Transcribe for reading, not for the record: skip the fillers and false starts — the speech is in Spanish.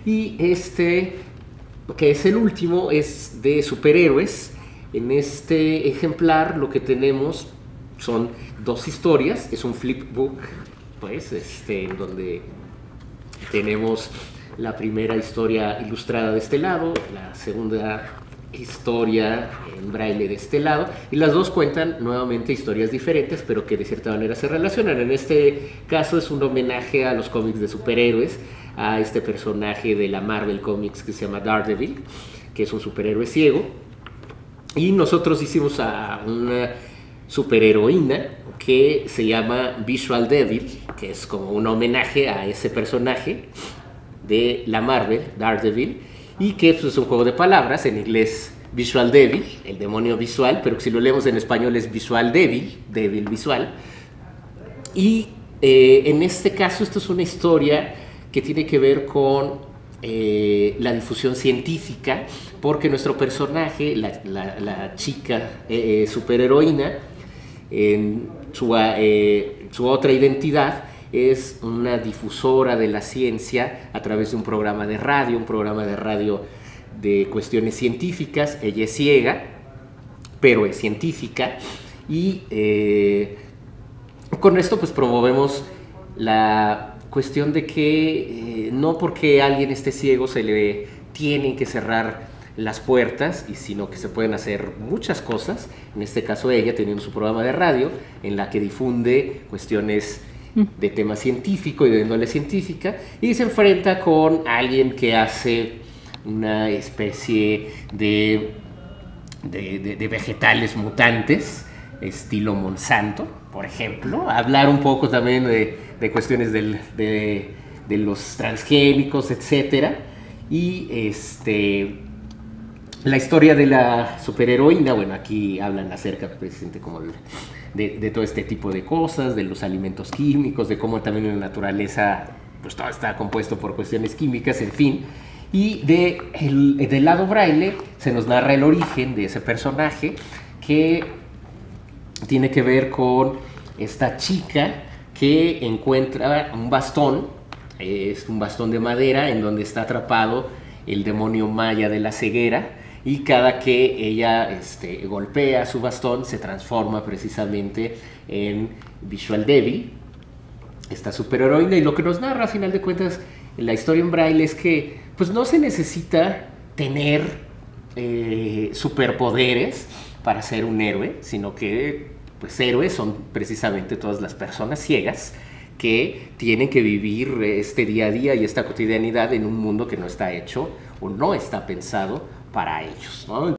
Y este, que es el último, es de superhéroes. En este ejemplar lo que tenemos son dos historias, es un flipbook, pues, en donde tenemos la primera historia ilustrada de este lado, la segunda historia en braille de este lado, y las dos cuentan nuevamente historias diferentes, pero que de cierta manera se relacionan. En este caso es un homenaje a los cómics de superhéroes, a este personaje de la Marvel Comics que se llama Daredevil, que es un superhéroe ciego, y nosotros hicimos a una superheroína que se llama Visual Devil, que es como un homenaje a ese personaje de la Marvel, Daredevil, y que pues, es un juego de palabras, en inglés Visual Devil, el demonio visual, pero si lo leemos en español es Visual Devil, Devil visual. Y en este caso esto es una historia que tiene que ver con la difusión científica, porque nuestro personaje, la chica superheroína, en su otra identidad, es una difusora de la ciencia a través de un programa de radio de cuestiones científicas. Ella es ciega, pero es científica, y con esto pues promovemos la cuestión de que no porque alguien esté ciego se le tienen que cerrar las puertas, y sino que se pueden hacer muchas cosas. En este caso ella teniendo su programa de radio en la que difunde cuestiones de tema científico y de índole científica, y se enfrenta con alguien que hace una especie de vegetales mutantes estilo Monsanto, por ejemplo. Hablar un poco también de cuestiones de los transgénicos, etcétera. Y la historia de la superheroína, bueno, aquí hablan acerca precisamente como de todo este tipo de cosas, de los alimentos químicos, de cómo también en la naturaleza pues todo está compuesto por cuestiones químicas, en fin. Y del lado braille se nos narra el origen de ese personaje, que tiene que ver con esta chica que encuentra un bastón, es un bastón de madera en donde está atrapado el demonio maya de la ceguera, y cada que ella golpea su bastón se transforma precisamente en Visual Devil, esta superheroína. Y lo que nos narra a final de cuentas la historia en braille es que pues no se necesita tener superpoderes para ser un héroe, sino que pues héroes son precisamente todas las personas ciegas que tienen que vivir este día a día y esta cotidianidad en un mundo que no está hecho o no está pensado para ellos, ¿no?